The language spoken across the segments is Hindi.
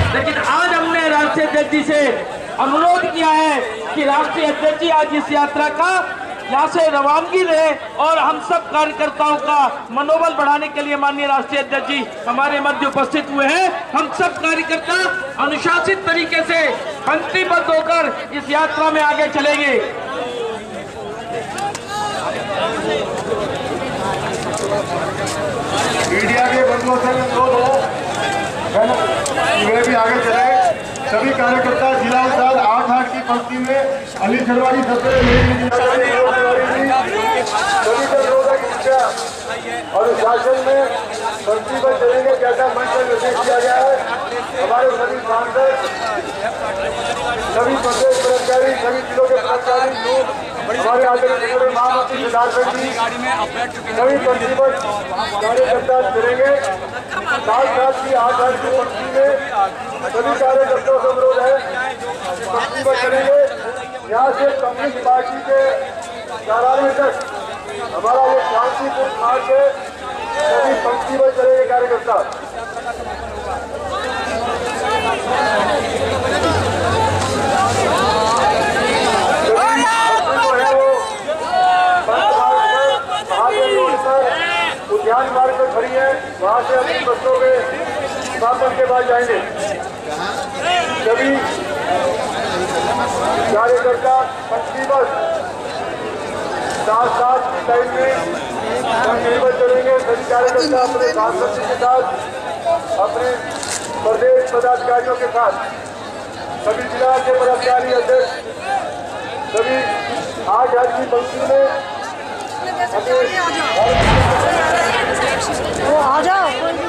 लेकिन आज हमने राष्ट्रीय अध्यक्ष जी से अनुरोध किया है कि राष्ट्रीय अध्यक्ष जी आज इस यात्रा का यहाँ से रवानगी रहे और हम सब कार्यकर्ताओं का मनोबल बढ़ाने के लिए माननीय राष्ट्रीय अध्यक्ष जी हमारे मध्य उपस्थित हुए हैं। हम सब कार्यकर्ता अनुशासित तरीके से पंक्तिबद्ध होकर इस यात्रा में आगे चलेंगे। मीडिया के बंधुओं से अनुरोध हो वे भी आगे चले। सभी कार्यकर्ता जिला उद्यान 8-8 की पंक्ति में अली खरवाड़ी और शासन में पंक्ति पर चलेंगे जैसा मंच पर निर्देश किया गया है। हमारे सभी सांसद, सभी प्रदेश कर्मचारी, सभी जिलों के कर्मचारी लोग हमारे आदरणीय महामंत्री सिद्धार्थ जी सभी पंक्ति पर कार्यकर्ता चलेंगे। साथ ही 8-8 की पंक्ति में सभी कार्यकर्ताओं से अनुरोध है पंक्ति पर चलेंगे। यहाँ से कम्युनिस्ट पार्टी के कार्यालय तक हमारा ये शांतिपूर्ण मार्च है। सभी पंक्ति पर चलेंगे कार्यकर्ता। उद्यान मार्ग पर खड़ी है, वहां से अपनी बसों के स्थापन के बाद जाएंगे। सभी कार्यकर्ता पंक्ति बस 7-7 की लाइन में पंक्ति पर चलेंगे। सभी कार्यकर्ता अपने सांसद के साथ, अपने प्रदेश पदाधिकारियों के साथ, सभी जिला के पदाधिकारी अध्यक्ष सभी 8-8 की पंक्ति में आ जाओ।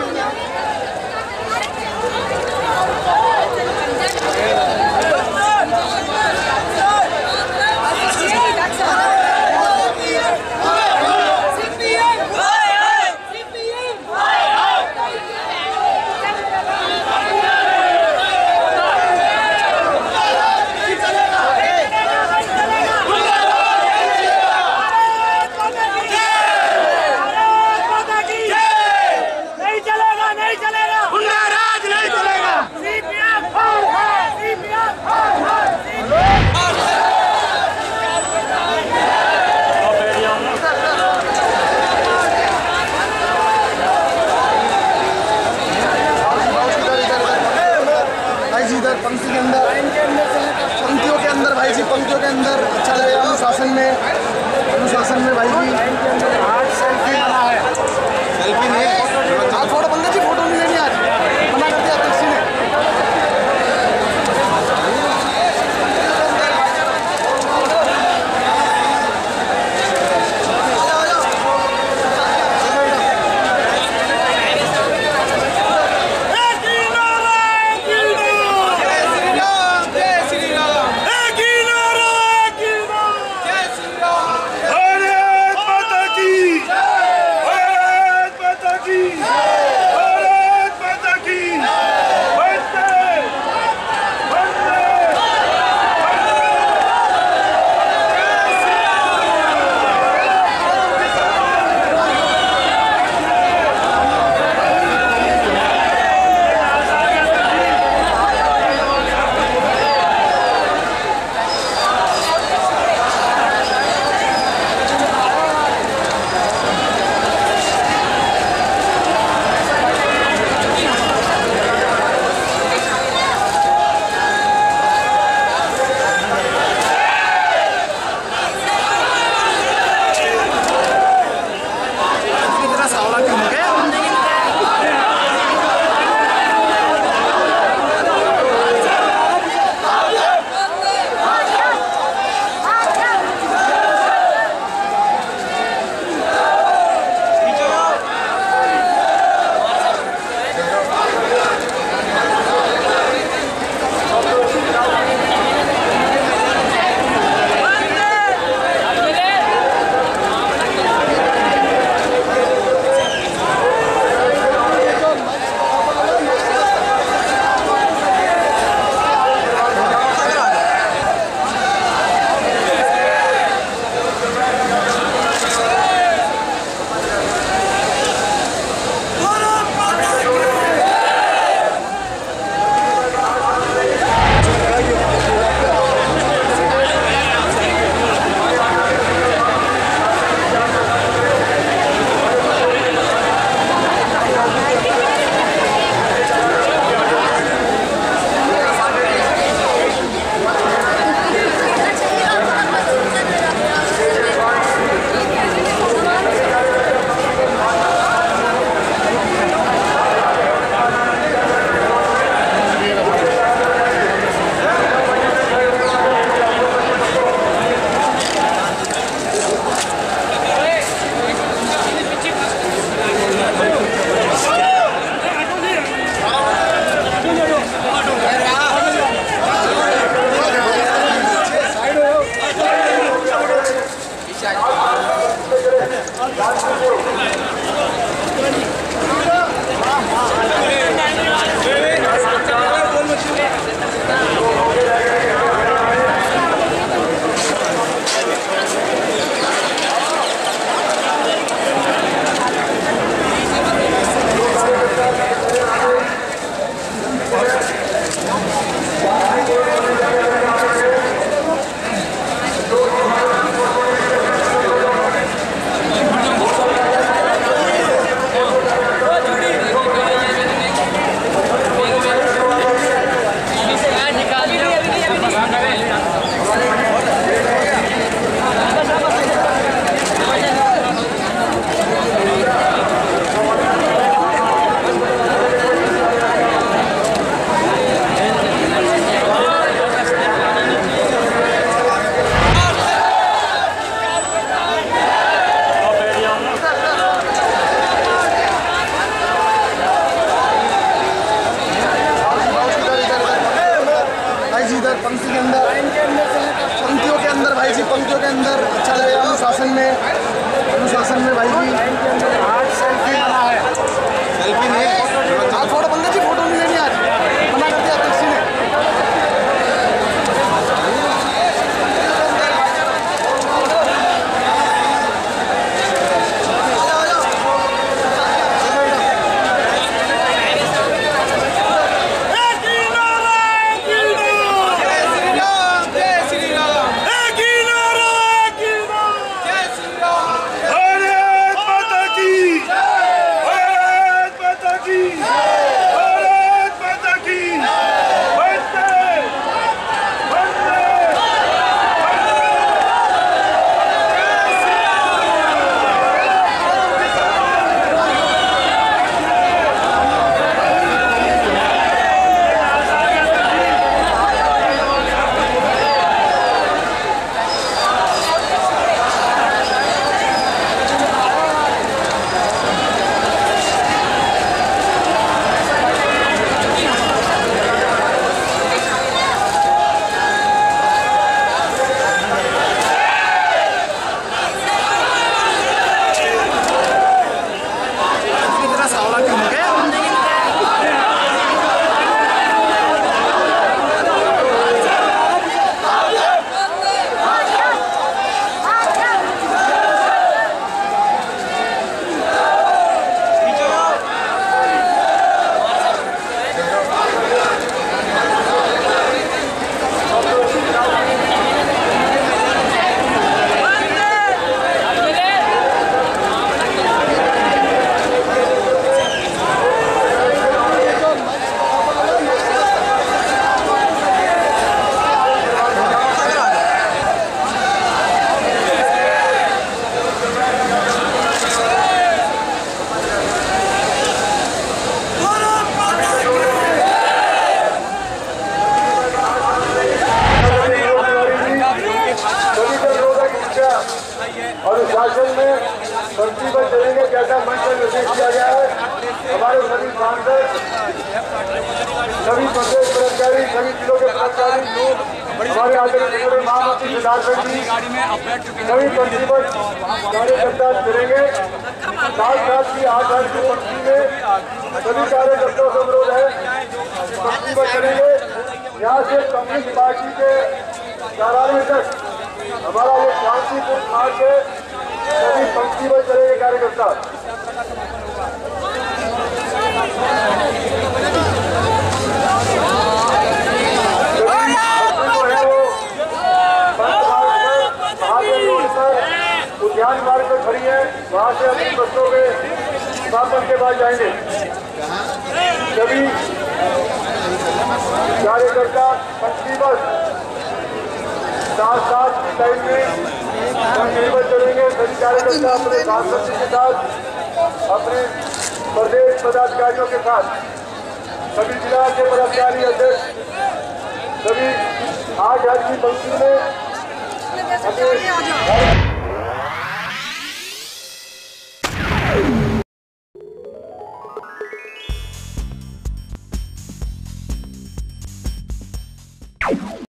पंक्तियों के अंदर भाई जी, पंक्तियों के अंदर अच्छा लगेगा। अनुशासन में भाई जी आज सेल्फी बना है। सेल्फी नहीं, आज फोटो पंकज जी फोटो नहीं लेनी, आज मना कर दिया अध्यक्ष ने। भारत माता की अंदर अच्छा लगेगा। अनुशासन में भाई जी आज सेल्फी मना है। सेल्फी नहीं, आज फोटो पंकज जी फोटो नहीं लेनी, आज मना कर दिया टैक्सी ने। और शासन में भर्ती पर चलेंगे जैसा मंच पर निर्देश किया गया है। हमारे सभी सांसद, सभी प्रदेश कर्मचारी, सभी जिलों के कर्मचारी लोग, हमारे आदरणीय महामंत्री सिद्धार्थ जी, सभी भर्ती पर कार्यकर्ता चलेंगे। साथ ही 8 तारीख की भर्ती में सभी कार्यकर्ताओं से अनुरोध है भर्ती पर चलेंगे। यहाँ से कम्युनिस्ट पार्टी के कार्यालय तक हमारा ये शांतिपूर्ण मार्च है। सभी पंक्ति में चलेंगे कार्यकर्ता। उद्यान मार्ग पर खड़ी है, वहां से अपनी बसों के स्थापन के बाद जाएंगे। सभी कार्यकर्ता पंक्ति बस साथ की लाइन में चलेंगे। सभी कार्यकर्ता अपने सांसद के साथ, अपने प्रदेश पदाधिकारियों के साथ, सभी जिला के पदाधिकारी अध्यक्ष सभी 8 की पंक्ति में